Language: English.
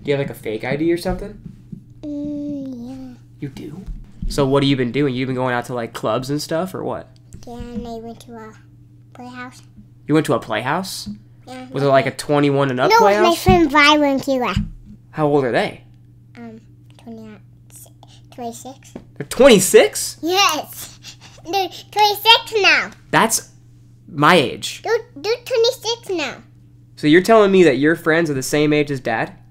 Do you have like a fake ID or something? Yeah. You do? So what have you been doing? You've been going out to like clubs and stuff or what? Yeah, and I went to a playhouse. You went to a playhouse? Yeah. Was it like a 21 and up No, playhouse? my friend Vi went to a, How old are they? 26. They're 26? Yes. They're 26 now. That's my age. They're 26 now. So you're telling me that your friends are the same age as Dad?